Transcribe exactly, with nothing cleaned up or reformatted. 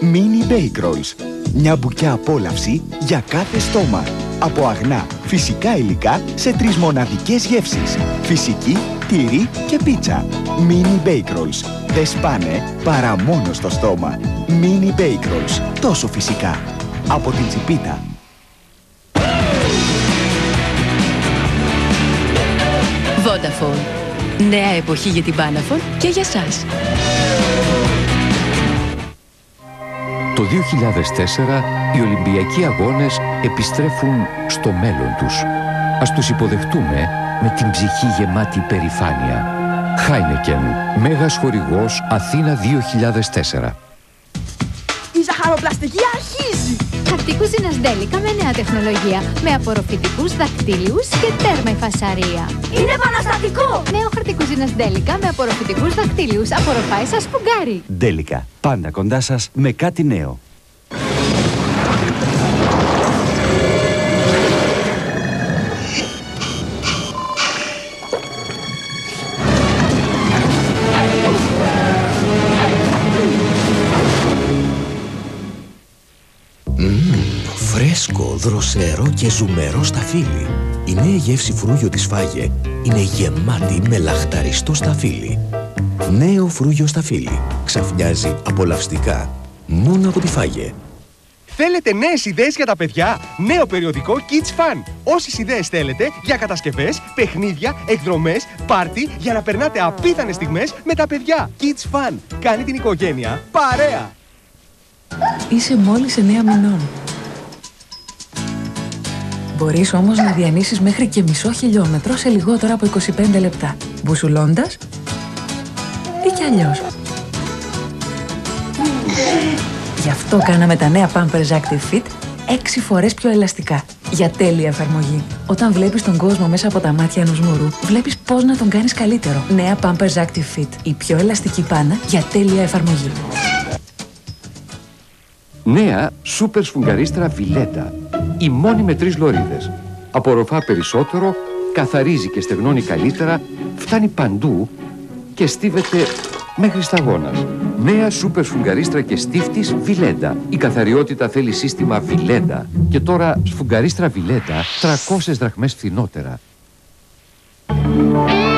Mini Bake Rolls. Μια μπουκιά απόλαυση για κάθε στόμα. Από αγνά, φυσικά υλικά σε τρεις μοναδικές γεύσεις. Φυσική, τυρί και πίτσα. Mini Bake Rolls. Δεν σπάνε παρά μόνο στο στόμα. Mini Bake Rolls. Τόσο φυσικά. Από την Τσιπίτα. Vodafone. Νέα εποχή για την Banafone και για σας. Το δύο χιλιάδες τέσσερα οι Ολυμπιακοί Αγώνες επιστρέφουν στο μέλλον τους. Ας τους υποδεχτούμε με την ψυχή γεμάτη περηφάνεια. Heineken, μέγας χορηγός Αθήνα δύο χιλιάδες τέσσερα. Η ζαχαροπλαστική αρχίζει! Χαρτί κουζίνας Ντέλικα με νέα τεχνολογία, με απορροφητικούς δακτύλιους και τέρμα υφασαρία. Είναι επαναστατικό! Νέο χαρτί κουζίνας Ντέλικα με απορροφητικούς δακτύλιους, απορροφάει σαν σπουγγάρι. Ντέλικα, πάντα κοντά σας με κάτι νέο. Φρέσκο, δροσερό και ζουμερό σταφύλι. Η νέα γεύση φρούγιο της Φάγε είναι γεμάτη με λαχταριστό σταφύλι. Νέο φρούγιο σταφύλι. Ξαφνιάζει απολαυστικά μόνο από τη Φάγε. Θέλετε νέες ιδέες για τα παιδιά? Νέο περιοδικό Kids Fun. Όσες ιδέες θέλετε για κατασκευές, παιχνίδια, εκδρομές, πάρτι, για να περνάτε απίθανες στιγμές με τα παιδιά. Kids Fun. Κάνει την οικογένεια παρέα. Είσαι μόλις εννέα μηνών. Μπορείς όμως να διανύσεις μέχρι και μισό χιλιόμετρο σε λιγότερο από είκοσι πέντε λεπτά. Μπουσουλώντας ή κι αλλιώς. Γι' αυτό κάναμε τα νέα Pampers Active Fit έξι φορές πιο ελαστικά. Για τέλεια εφαρμογή. Όταν βλέπεις τον κόσμο μέσα από τα μάτια ενός μωρού, βλέπεις πώς να τον κάνεις καλύτερο. Νέα Pampers Active Fit. Η πιο ελαστική πάνα για τέλεια εφαρμογή. Νέα σούπερ σφουγγαρίστρα Βιλέντα. Η μόνη με τρεις λωρίδες. Απορροφά περισσότερο, καθαρίζει και στεγνώνει καλύτερα, φτάνει παντού και στίβεται μέχρι σταγόνας. Νέα σούπερ σφουγγαρίστρα και στίφτης Βιλέντα. Η καθαριότητα θέλει σύστημα Βιλέντα. Και τώρα σφουγγαρίστρα Βιλέντα τριακόσιες δραχμές φθηνότερα.